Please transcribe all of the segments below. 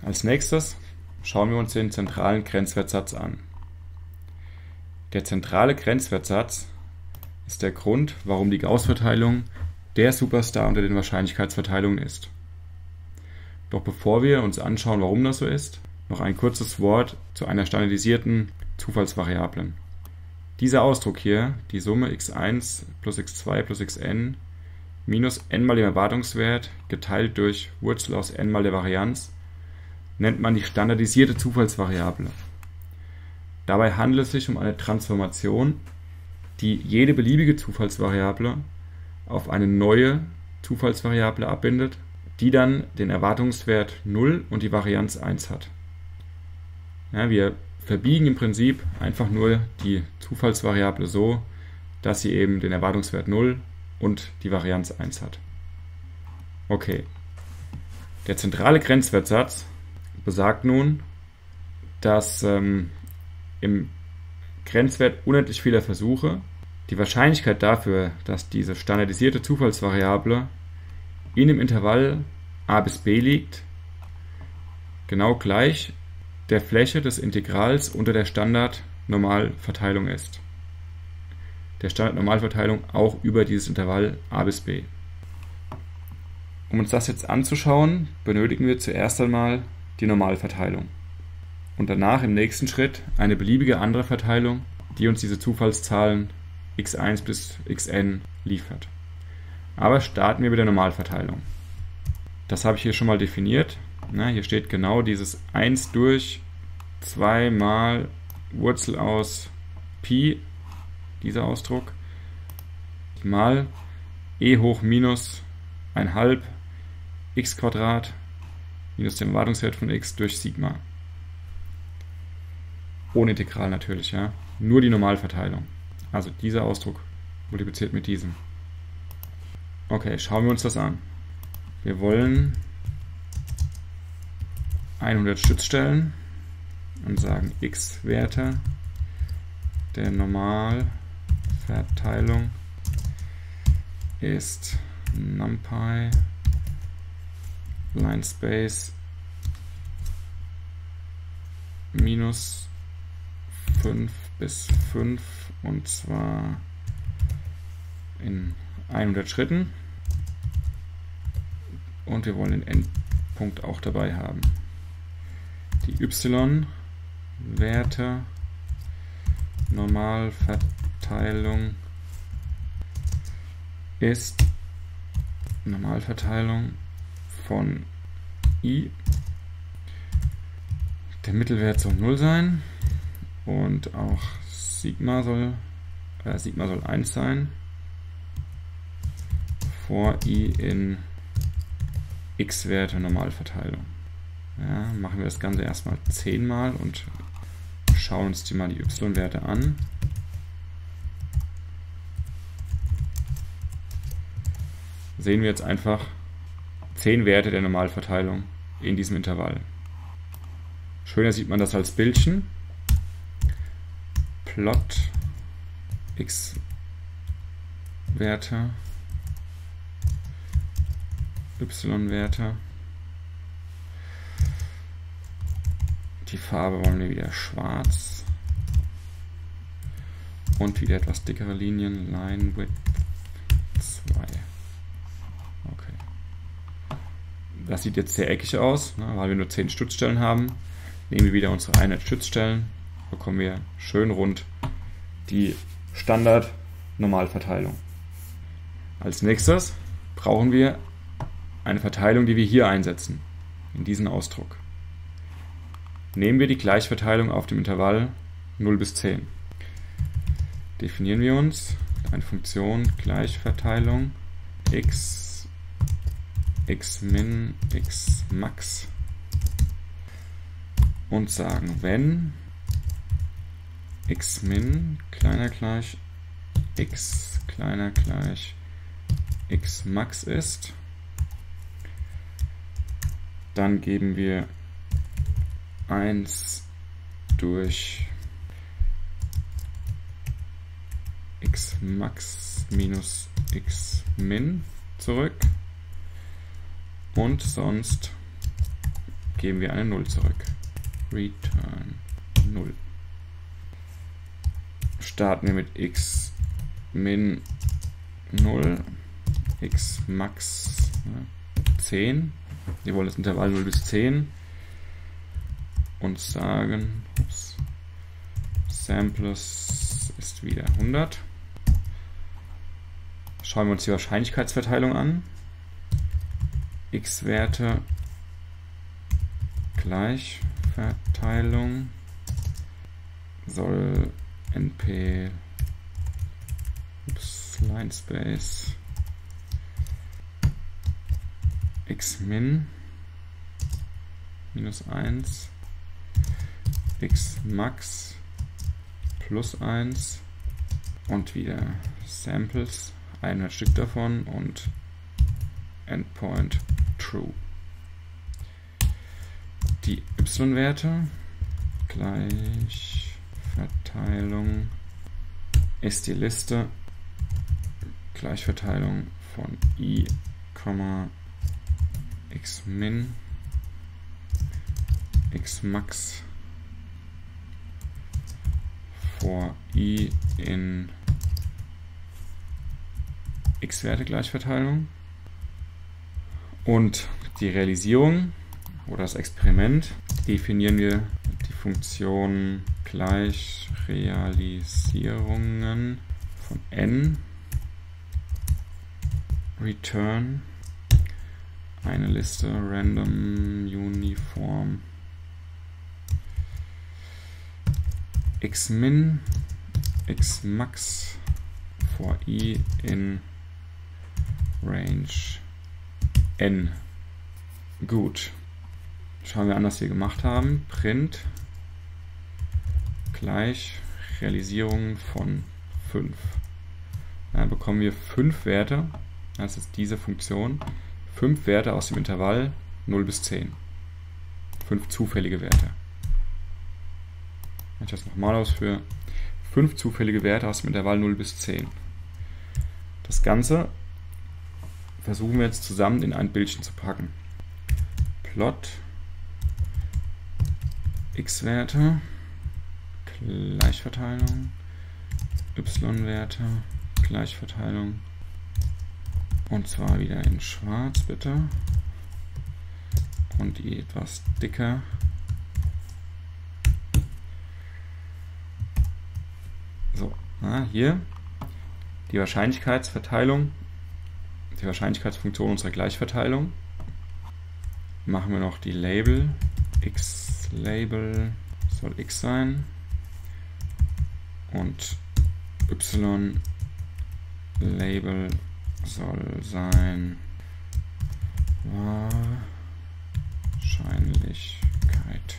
Als nächstes schauen wir uns den zentralen Grenzwertsatz an. Der zentrale Grenzwertsatz ist der Grund, warum die Gauß-Verteilung der Superstar unter den Wahrscheinlichkeitsverteilungen ist. Doch bevor wir uns anschauen, warum das so ist, noch ein kurzes Wort zu einer standardisierten Zufallsvariablen. Dieser Ausdruck hier, die Summe x1 plus x2 plus xn minus n mal dem Erwartungswert geteilt durch Wurzel aus n mal der Varianz, nennt man die standardisierte Zufallsvariable. Dabei handelt es sich um eine Transformation, die jede beliebige Zufallsvariable auf eine neue Zufallsvariable abbindet, die dann den Erwartungswert 0 und die Varianz 1 hat. Ja, wir verbiegen im Prinzip einfach nur die Zufallsvariable so, dass sie eben den Erwartungswert 0 und die Varianz 1 hat. Okay. Der zentrale Grenzwertsatz besagt nun, dass im Grenzwert unendlich vieler Versuche die Wahrscheinlichkeit dafür, dass diese standardisierte Zufallsvariable in dem Intervall a bis b liegt, genau gleich der Fläche des Integrals unter der Standardnormalverteilung ist. Der Standardnormalverteilung auch über dieses Intervall a bis b. Um uns das jetzt anzuschauen, benötigen wir zuerst einmal die Normalverteilung und danach im nächsten Schritt eine beliebige andere Verteilung, die uns diese Zufallszahlen x1 bis xn liefert. Aber starten wir mit der Normalverteilung. Das habe ich hier schon mal definiert. Hier steht genau dieses 1 durch 2 mal Wurzel aus Pi, dieser Ausdruck, mal e hoch minus 1/2 x² minus den Erwartungswert von x durch Sigma. Ohne Integral natürlich, ja. Nur die Normalverteilung. Also dieser Ausdruck multipliziert mit diesem. Okay, schauen wir uns das an. Wir wollen 100 Stützstellen und sagen x-Werte der Normalverteilung ist NumPy Linespace minus 5 bis 5 und zwar in 100 Schritten und wir wollen den Endpunkt auch dabei haben. Die y-Werte Normalverteilung ist Normalverteilung von i. Der Mittelwert soll 0 sein und auch Sigma soll 1 sein vor i in x-Werte Normalverteilung. Ja, machen wir das Ganze erstmal 10 Mal und schauen uns mal die y-Werte an. Sehen wir jetzt einfach 10 Werte der Normalverteilung in diesem Intervall. Schöner sieht man das als Bildchen. Plot x-Werte, y-Werte. Die Farbe wollen wir wieder schwarz und wieder etwas dickere Linien, Line Width 2. Okay. Das sieht jetzt sehr eckig aus, weil wir nur 10 Stützstellen haben. Nehmen wir wieder unsere 100 Stützstellen, bekommen wir schön rund die Standard-Normalverteilung. Als nächstes brauchen wir eine Verteilung, die wir hier einsetzen, in diesen Ausdruck. Nehmen wir die Gleichverteilung auf dem Intervall 0 bis 10. Definieren wir uns eine Funktion Gleichverteilung x, x-min, x-max und sagen, wenn x-min kleiner gleich x kleiner gleich x-max ist, dann geben wir 1 durch x-max minus x-min zurück und sonst geben wir eine 0 zurück. Return 0. Starten wir mit x min 0, x max 10. Wir wollen das Intervall 0 bis 10 und sagen, Samples ist wieder 100. Schauen wir uns die Wahrscheinlichkeitsverteilung an. X-Werte Gleichverteilung soll NP Linespace x min minus 1 x max plus 1 und wieder Samples, 100 Stück davon und Endpoint true. Die y-Werte Gleichverteilung ist die Liste Gleichverteilung von i, x min, x max vor i in x-Werte Gleichverteilung. Und die Realisierung oder das Experiment definieren wir die Funktion Gleichrealisierungen von n return eine Liste random uniform x min x max for i in range n. Gut. Schauen wir an, was wir gemacht haben. Print gleich Realisierung von 5. Dann bekommen wir 5 Werte. Das ist diese Funktion. 5 Werte aus dem Intervall 0 bis 10. 5 zufällige Werte. Wenn ich das nochmal ausführe, 5 zufällige Werte aus dem Intervall 0 bis 10. Das Ganze versuchen wir jetzt zusammen in ein Bildchen zu packen. Plot x-Werte Gleichverteilung, y-Werte Gleichverteilung und zwar wieder in schwarz bitte und die etwas dicker. So, hier die Wahrscheinlichkeitsverteilung, die Wahrscheinlichkeitsfunktion unserer Gleichverteilung. Machen wir noch die Label. X-Label soll x sein und y-Label soll sein Wahrscheinlichkeit.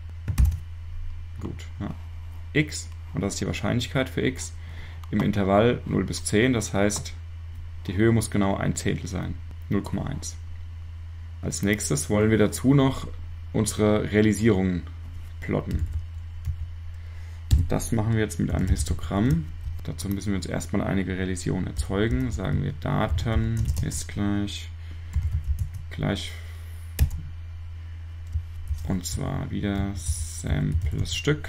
Gut. Ja. X, und das ist die Wahrscheinlichkeit für x, im Intervall 0 bis 10, das heißt, die Höhe muss genau 1/10 sein, 0,1. Als nächstes wollen wir dazu noch unsere Realisierungen plotten. Das machen wir jetzt mit einem Histogramm. Dazu müssen wir uns erstmal einige Realisierungen erzeugen. Sagen wir Daten ist gleich und zwar wieder Samples Stück.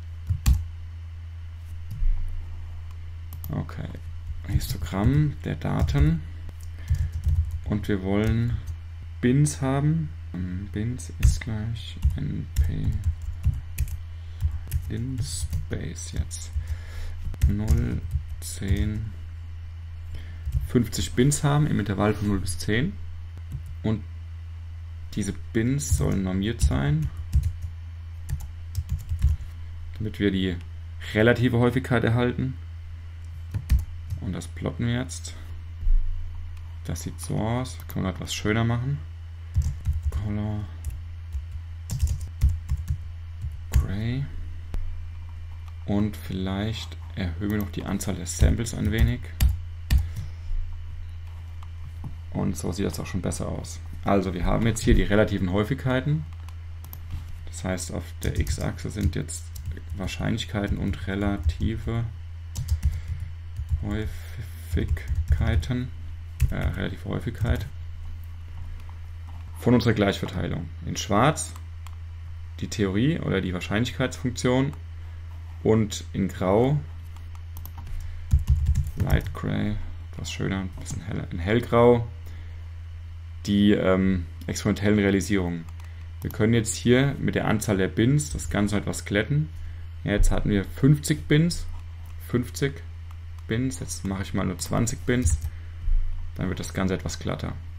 Okay, Histogramm der Daten und wir wollen Bins haben. Bins ist gleich np linspace jetzt 0, 10, 50 Bins haben im Intervall von 0 bis 10 und diese Bins sollen normiert sein, damit wir die relative Häufigkeit erhalten. Und das plotten wir jetzt. Das sieht so aus. Können wir etwas schöner machen. Color Gray. Und vielleicht erhöhen wir noch die Anzahl der Samples ein wenig. Und so sieht das auch schon besser aus. Also wir haben jetzt hier die relativen Häufigkeiten. Das heißt, auf der x-Achse sind jetzt Wahrscheinlichkeiten und relative Häufigkeiten, relative Häufigkeit von unserer Gleichverteilung. In schwarz die Theorie oder die Wahrscheinlichkeitsfunktion und in Grau, Light Gray, etwas schöner, ein bisschen heller, in Hellgrau, die experimentellen Realisierungen. Wir können jetzt hier mit der Anzahl der Bins das Ganze etwas glätten. Ja, jetzt hatten wir 50 Bins, jetzt mache ich mal nur 20 Bins, dann wird das Ganze etwas glatter.